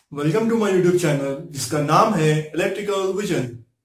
Welcome to my YouTube channel जिसका नाम है इलेक्ट्रिकल विजन।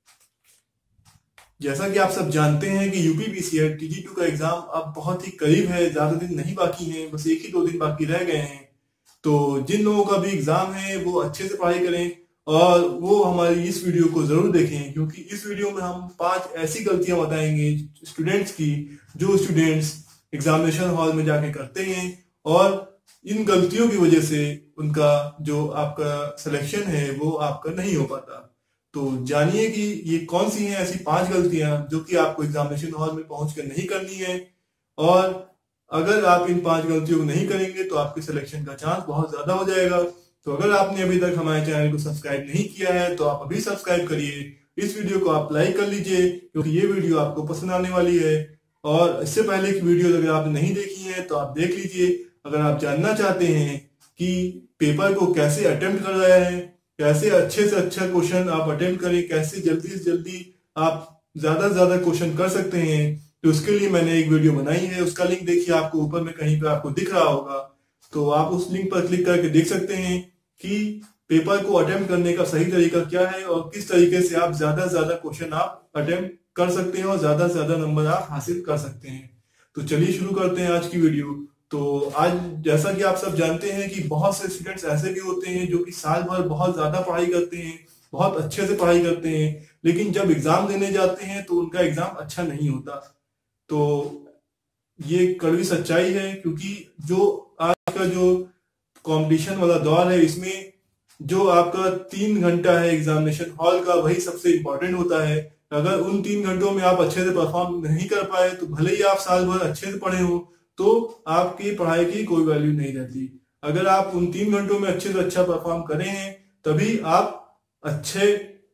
जैसा कि आप सब जानते हैं कि यूपीपीसीएल TG2 का एग्जाम अब बहुत ही करीब है, ज्यादा दिन नहीं बाकी हैं, बस एक ही दो दिन बाकी रह गए हैं। तो जिन लोगों का भी एग्जाम है वो अच्छे से पढ़ाई करें और वो हमारी इस वीडियो को जरूर देखें, क्योंकि इस वीडियो में हम 5 ऐसी गलतियां बताएंगे स्टूडेंट्स की जो स्टूडेंट्स एग्जामिनेशन हॉल में जाके करते हैं और इन गलतियों की वजह से उनका जो आपका सिलेक्शन है वो आपका नहीं हो पाता। तो जानिए कि ये कौन सी हैं ऐसी 5 गलतियां जो कि आपको एग्जामिनेशन हॉल में पहुंचकर नहीं करनी है, और अगर आप इन 5 गलतियों को नहीं करेंगे तो आपके सिलेक्शन का चांस बहुत ज्यादा हो जाएगा। तो अगर आपने अभी तक हमारे चैनल को सब्सक्राइब नहीं किया है तो आप अभी सब्सक्राइब करिए, इस वीडियो को आप लाइक कर लीजिए क्योंकि ये वीडियो आपको पसंद आने वाली है। और इससे पहले की वीडियो अगर आपने नहीं देखी है तो आप देख लीजिए। अगर आप जानना चाहते हैं कि पेपर को कैसे अटेम्प्ट कर रहा है, कैसे अच्छे से अच्छा क्वेश्चन आप अटेम्प्ट करें, कैसे जल्दी से जल्दी आप ज्यादा से ज्यादा क्वेश्चन कर सकते हैं, तो उसके लिए मैंने एक वीडियो बनाई है। उसका लिंक देखिए, आपको ऊपर में कहीं पे आपको दिख रहा होगा, तो आप उस लिंक पर क्लिक करके देख सकते हैं कि पेपर को अटेम्प्ट करने का सही तरीका क्या है और किस तरीके से आप ज्यादा से ज्यादा क्वेश्चन आप अटेम्प्ट कर सकते हैं और ज्यादा से ज्यादा नंबर आप हासिल कर सकते हैं। तो चलिए शुरू करते हैं आज की वीडियो। तो आज जैसा कि आप सब जानते हैं कि बहुत से स्टूडेंट्स ऐसे भी होते हैं जो कि साल भर बहुत ज्यादा पढ़ाई करते हैं, बहुत अच्छे से पढ़ाई करते हैं, लेकिन जब एग्जाम देने जाते हैं तो उनका एग्जाम अच्छा नहीं होता। तो ये कड़वी सच्चाई है, क्योंकि जो आज का जो कंपटीशन वाला दौर है इसमें जो आपका 3 घंटा है एग्जामिनेशन हॉल का वही सबसे इंपॉर्टेंट होता है। अगर उन 3 घंटों में आप अच्छे से परफॉर्म नहीं कर पाए तो भले ही आप साल भर अच्छे से पढ़े हो तो आपकी पढ़ाई की कोई वैल्यू नहीं रहती। अगर आप उन 3 घंटों में अच्छे से अच्छा परफॉर्म करें हैं तभी आप अच्छे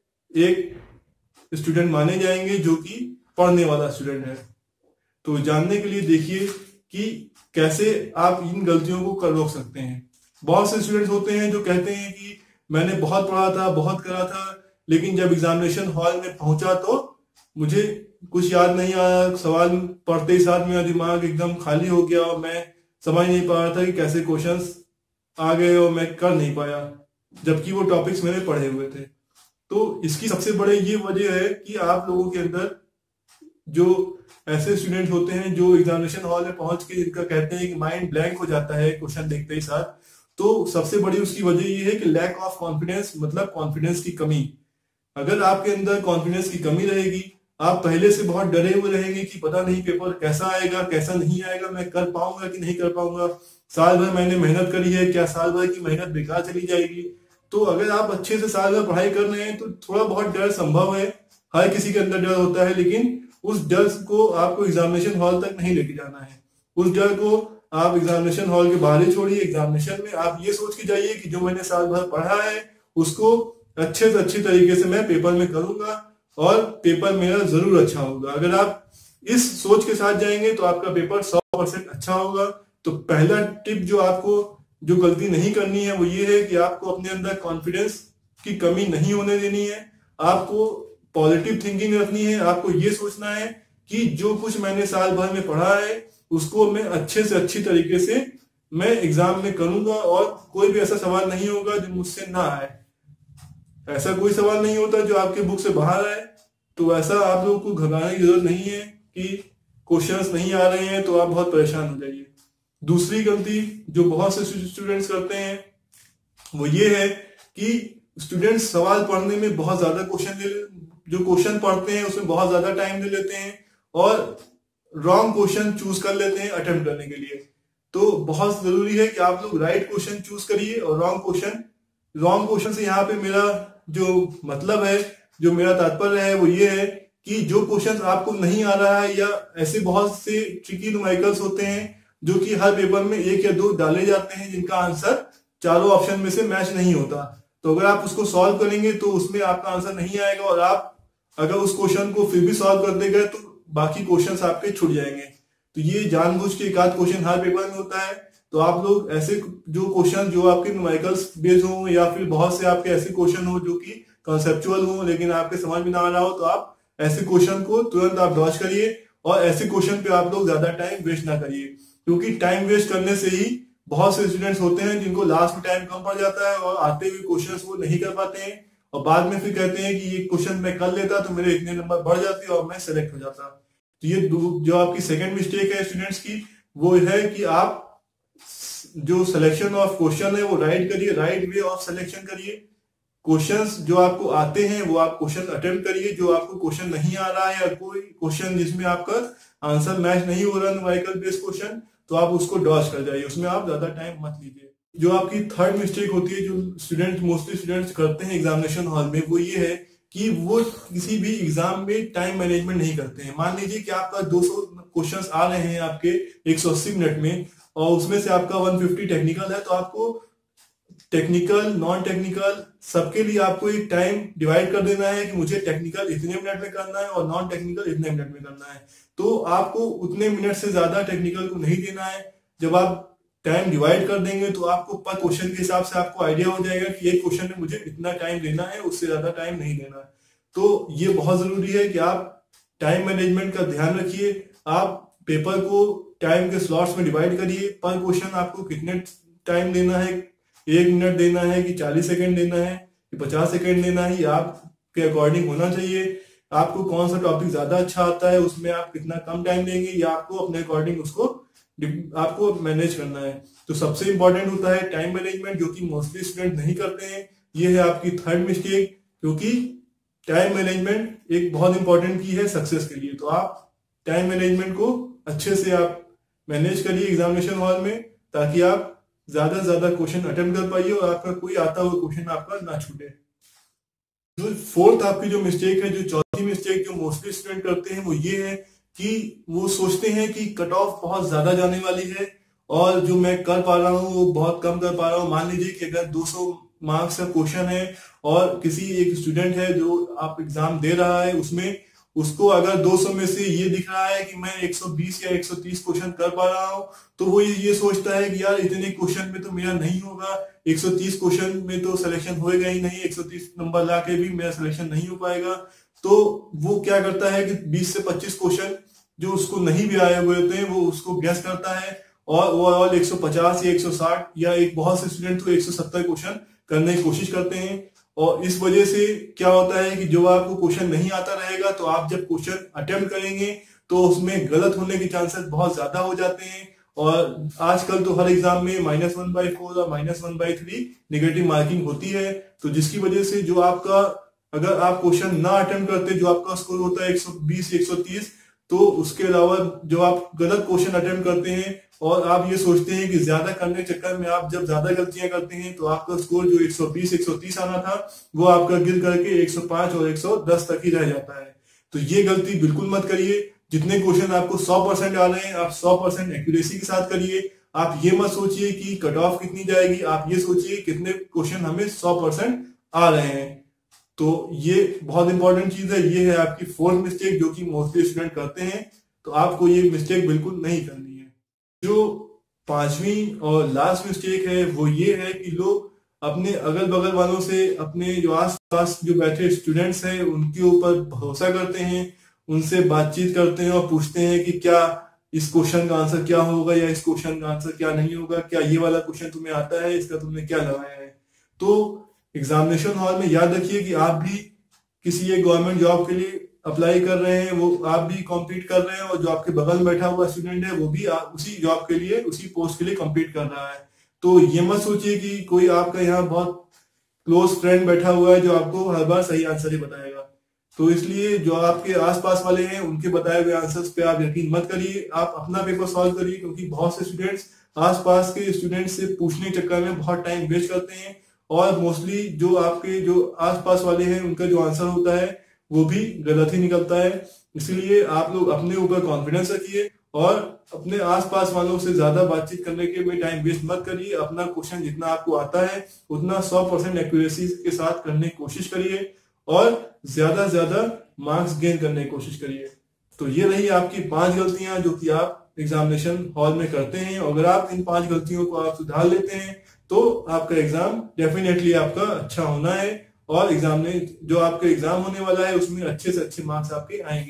एक स्टूडेंट माने जाएंगे जो कि पढ़ने वाला स्टूडेंट है। तो जानने के लिए देखिए कि कैसे आप इन गलतियों को कर रोक सकते हैं। बहुत से स्टूडेंट्स होते हैं जो कहते हैं कि मैंने बहुत पढ़ा था, बहुत करा था, लेकिन जब एग्जामिनेशन हॉल में पहुंचा तो मुझे कुछ याद नहीं आया, सवाल पढ़ते ही साथ मेरा दिमाग एकदम खाली हो गया और मैं समझ नहीं पा रहा था कि कैसे क्वेश्चंस आ गए और मैं कर नहीं पाया, जबकि वो टॉपिक्स मैंने पढ़े हुए थे। तो इसकी सबसे बड़ी ये वजह है कि आप लोगों के अंदर जो ऐसे स्टूडेंट होते हैं जो एग्जामिनेशन हॉल में पहुंच के जिनका कहते हैं कि माइंड ब्लैंक हो जाता है क्वेश्चन देखते ही साथ, तो सबसे बड़ी उसकी वजह ये है कि लैक ऑफ कॉन्फिडेंस, मतलब कॉन्फिडेंस की कमी। अगर आपके अंदर कॉन्फिडेंस की कमी रहेगी, आप पहले से बहुत डरे हुए रहेंगे कि पता नहीं पेपर कैसा आएगा कैसा नहीं आएगा, मैं कर पाऊंगा कि नहीं कर पाऊंगा, साल भर मैंने मेहनत करी है, क्या साल भर की मेहनत बेकार चली जाएगी। तो अगर आप अच्छे से साल भर पढ़ाई कर रहे हैं तो थोड़ा बहुत डर संभव है, हर किसी के अंदर डर होता है, लेकिन उस डर को आपको एग्जामिनेशन हॉल तक नहीं लेके जाना है। उस डर को आप एग्जामिनेशन हॉल के बाहर ही छोड़िए। एग्जामिनेशन में आप ये सोच के जाइए कि जो मैंने साल भर पढ़ा है उसको अच्छे से अच्छी तरीके से मैं पेपर में करूंगा और पेपर मेरा जरूर अच्छा होगा। अगर आप इस सोच के साथ जाएंगे तो आपका पेपर 100% अच्छा होगा। तो पहला टिप जो आपको जो गलती नहीं करनी है वो ये है कि आपको अपने अंदर कॉन्फिडेंस की कमी नहीं होने देनी है। आपको पॉजिटिव थिंकिंग रखनी है। आपको ये सोचना है कि जो कुछ मैंने साल भर में पढ़ा है उसको मैं अच्छे से अच्छी तरीके से मैं एग्जाम में करूंगा और कोई भी ऐसा सवाल नहीं होगा जो मुझसे ना आए। ऐसा कोई सवाल नहीं होता जो आपके बुक से बाहर आए, तो ऐसा आप लोगों को घबराने की जरूरत नहीं है कि क्वेश्चंस नहीं आ रहे हैं तो आप बहुत परेशान हो जाइए। दूसरी गलती जो बहुत से स्टूडेंट्स करते हैं वो ये है कि स्टूडेंट्स सवाल पढ़ने में बहुत ज्यादा जो क्वेश्चन पढ़ते हैं उसमें बहुत ज्यादा टाइम ले लेते हैं और रॉन्ग क्वेश्चन चूज कर लेते हैं अटेम्प्ट करने के लिए। तो बहुत जरूरी है कि आप लोग राइट क्वेश्चन चूज करिए और रॉन्ग क्वेश्चन से यहाँ पे मेरा जो मतलब है, जो मेरा तात्पर्य है वो ये है कि जो क्वेश्चन आपको नहीं आ रहा है या ऐसे बहुत से ट्रिकी न्यूमेरिकल्स होते हैं जो कि हर पेपर में 1 या 2 डाले जाते हैं जिनका आंसर चारों ऑप्शन में से मैच नहीं होता। तो अगर आप उसको सॉल्व करेंगे तो उसमें आपका आंसर नहीं आएगा और आप अगर उस क्वेश्चन को फिर भी सॉल्व कर देंगे तो बाकी क्वेश्चंस आपके छूट जाएंगे। तो ये जानबूझ के एक आध क्वेश्चन हर पेपर में होता है। तो आप लोग ऐसे जो क्वेश्चन जो आपके न्यूमेरिकल्स बेस्ड हो या फिर बहुत से आपके ऐसे क्वेश्चन हो जो कि कॉन्सेप्चुअल हो लेकिन आपके समझ में ना आ रहा हो, तो आप ऐसे क्वेश्चन को तुरंत आप डॉज करिए और ऐसे क्वेश्चन पे आप लोग ज्यादा टाइम वेस्ट ना करिए, क्योंकि टाइम वेस्ट करने से ही बहुत से स्टूडेंट्स होते हैं जिनको लास्ट में टाइम कम पड़ जाता है और आते हुए क्वेश्चंस वो नहीं कर पाते हैं और बाद में फिर कहते हैं कि ये क्वेश्चन मैं कर लेता तो मेरे इतने नंबर बढ़ जाते और मैं सेलेक्ट हो जाता। तो ये जो आपकी सेकंड मिस्टेक है स्टूडेंट्स की, वो है कि आप जो सिलेक्शन ऑफ क्वेश्चन है वो राइट करिए, राइट वे ऑफ सिलेक्शन करिए। क्वेश्चंस जो आपको आते हैं वो आप क्वेश्चन अटेम्प्ट करिए, जो आपको क्वेश्चन नहीं आ रहा है या कोई क्वेश्चन जिसमें आपका आंसर मैच नहीं हो रहा न्यूमेरिकल बेस्ड क्वेश्चन, तो आप उसको डॉज कर जाइए, उसमें आप ज्यादा टाइम मत लीजिए। जो आपकी थर्ड मिस्टेक होती है जो मोस्टली स्टूडेंट्स करते हैं एग्जामिनेशन हॉल में, वो ये है कि वो किसी भी एग्जाम में टाइम मैनेजमेंट नहीं करते हैं। मान लीजिए कि आपका 200 क्वेश्चंस आ रहे हैं आपके 180 मिनट में और उसमें से आपका 150 टेक्निकल है, तो आपको टेक्निकल नॉन टेक्निकल सबके लिए आपको एक टाइम डिवाइड कर देना है कि मुझे टेक्निकल इतने मिनट में करना है और नॉन टेक्निकल इतने मिनट में करना है। तो आपको उतने मिनट से ज्यादा टेक्निकल को नहीं देना है। जब आप टाइम डिवाइड कर देंगे तो आपको पर क्वेश्चन के हिसाब से आपको आइडिया हो जाएगा कि एक क्वेश्चन में मुझे इतना टाइम देना है, उससे ज्यादा टाइम नहीं देना है। तो ये बहुत जरूरी है कि आप टाइम मैनेजमेंट का ध्यान रखिए। आप पेपर को टाइम के स्लॉट्स में डिवाइड करिए। पर क्वेश्चन आपको कितने टाइम देना है, 1 मिनट देना है कि 40 सेकेंड देना है कि 50 सेकेंड देना है, आपके अकॉर्डिंग होना चाहिए। आपको कौन सा टॉपिक ज्यादा अच्छा आता है उसमें आप कितना कम टाइम देंगे, या आपको अपने अकॉर्डिंग उसको आपको मैनेज करना है। तो सबसे इंपॉर्टेंट होता है टाइम मैनेजमेंट, जो कि मोस्टली स्टूडेंट नहीं करते हैं। ये है आपकी थर्ड मिस्टेक, क्योंकि टाइम मैनेजमेंट एक बहुत इंपॉर्टेंट की है सक्सेस के लिए। तो आप टाइम मैनेजमेंट को अच्छे से आप मैनेज करिए एग्जामिनेशन हॉल में, ताकि आप ज्यादा से ज्यादा क्वेश्चन अटेम्प्ट कर पाइए और आपका कोई आता हुआ क्वेश्चन आपका ना छूटे। जो फोर्थ आपकी जो मिस्टेक है, जो चौथी मिस्टेक जो मोस्टली स्टूडेंट करते हैं, वो ये है कि वो सोचते हैं कि कट ऑफ बहुत ज्यादा जाने वाली है और जो मैं कर पा रहा हूँ वो बहुत कम कर पा रहा हूँ। मान लीजिए कि अगर 200 मार्क्स का क्वेश्चन है और किसी एक स्टूडेंट है जो आप एग्जाम दे रहा है, उसमें उसको अगर 200 में से ये दिख रहा है कि मैं 120 या 130 क्वेश्चन कर पा रहा हूँ, तो वो ये सोचता है कि यार इतने क्वेश्चन में तो मेरा नहीं होगा, 130 क्वेश्चन में तो सिलेक्शन होएगा ही नहीं, 130 नंबर ला के भी मेरा सिलेक्शन नहीं हो पाएगा। तो वो क्या करता है कि 20 से 25 क्वेश्चन जो उसको नहीं भी आए हुए होते हैं वो उसको गैस करता है और ओवरऑल 150 या 160 या एक बहुत से स्टूडेंट तो 170 क्वेश्चन करने की कोशिश करते हैं। और इस वजह से क्या होता है कि जो आपको क्वेश्चन नहीं आता रहेगा, तो आप जब क्वेश्चन अटेम्प्ट करेंगे तो उसमें गलत होने के चांसेस बहुत ज्यादा हो जाते हैं। और आजकल तो हर एग्जाम में -1/4 और -1/3 नेगेटिव मार्किंग होती है। तो जिसकी वजह से जो आपका, अगर आप क्वेश्चन ना अटेम्प्ट करते, जो आपका स्कोर होता है 120 130, तो उसके अलावा जो आप गलत क्वेश्चन अटेम्प्ट करते हैं और आप ये सोचते हैं कि ज्यादा करने के चक्कर में आप जब ज्यादा गलतियां करते हैं तो आपका स्कोर जो 120 130 आना था वो आपका गिर करके 105 और 110 तक ही रह जाता है। तो ये गलती बिल्कुल मत करिए। जितने क्वेश्चन आपको 100% आ रहे हैं, आप 100% एक्यूरेसी के साथ करिए। आप ये मत सोचिए कि कट ऑफ कितनी जाएगी, आप ये सोचिए कितने क्वेश्चन हमें 100% आ रहे हैं। तो ये बहुत इंपॉर्टेंट चीज है। ये है आपकी फोर्थ मिस्टेक जो कि मोस्टली स्टूडेंट करते हैं। तो आपको ये मिस्टेक बिल्कुल नहीं करनी है। जो पांचवी और लास्ट मिस्टेक है वो ये है कि लोग अपने अगल बगल वालों से, अपने जो आस पास जो बैठे स्टूडेंट्स हैं उनके ऊपर भरोसा करते हैं, उनसे बातचीत करते हैं और पूछते हैं कि क्या इस क्वेश्चन का आंसर क्या होगा या इस क्वेश्चन का आंसर क्या नहीं होगा, क्या ये वाला क्वेश्चन तुम्हें आता है, इसका तुमने क्या लगाया है। तो एग्जामिनेशन हॉल में याद रखिए कि आप भी किसी एक गवर्नमेंट जॉब के लिए अप्लाई कर रहे हैं, वो आप भी कॉम्पीट कर रहे हैं और जो आपके बगल में बैठा हुआ स्टूडेंट है वो भी उसी जॉब के लिए, उसी पोस्ट के लिए कॉम्पीट कर रहा है। तो ये मत सोचिए कि कोई आपका यहाँ बहुत क्लोज फ्रेंड बैठा हुआ है जो आपको हर बार सही आंसर ही बताएगा। तो इसलिए जो आपके आसपास वाले हैं उनके बताए हुए आंसर्स पे आप यकीन मत करिए, आप अपना पेपर सॉल्व करिए। क्योंकि बहुत से स्टूडेंट्स आसपास के स्टूडेंट्स से पूछने के चक्कर में बहुत टाइम वेस्ट करते हैं और मोस्टली जो आपके जो आसपास वाले हैं उनका जो आंसर होता है वो भी गलत ही निकलता है। इसलिए आप लोग अपने ऊपर कॉन्फिडेंस रखिए और अपने आसपास वालों से ज्यादा बातचीत करने के में टाइम वेस्ट मत करिए। अपना क्वेश्चन जितना आपको आता है उतना 100% एक्यूरेसी के साथ करने की कोशिश करिए और ज्यादा से ज्यादा मार्क्स गेन करने की कोशिश करिए। तो ये रही आपकी 5 गलतियां जो कि आप एग्जामिनेशन हॉल में करते हैं। अगर आप इन 5 गलतियों को आप सुधार लेते हैं तो आपका एग्जाम डेफिनेटली आपका अच्छा होना है और एग्जाम में जो आपका एग्जाम होने वाला है उसमें अच्छे से अच्छे मार्क्स आपके आएंगे।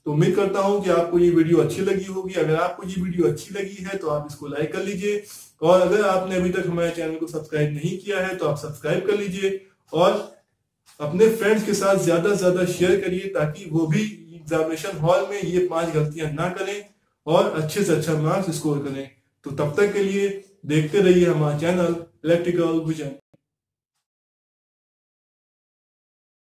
तो उम्मीद करता हूं कि आपको ये वीडियो अच्छी लगी होगी। अगर आपको ये वीडियो अच्छी लगी है तो आप इसको लाइक कर लीजिए, और अगर आपने अभी तक हमारे चैनल को सब्सक्राइब नहीं किया है तो आप सब्सक्राइब कर लीजिए, और अपने फ्रेंड्स के साथ ज्यादा से ज्यादा शेयर करिए, ताकि वो भी एग्जामिनेशन हॉल में ये 5 गलतियां ना करें और अच्छे से अच्छा मार्क्स स्कोर करें। तो तब तक के लिए देखते रहिए हमारा चैनल इलेक्ट्रिकल विजन।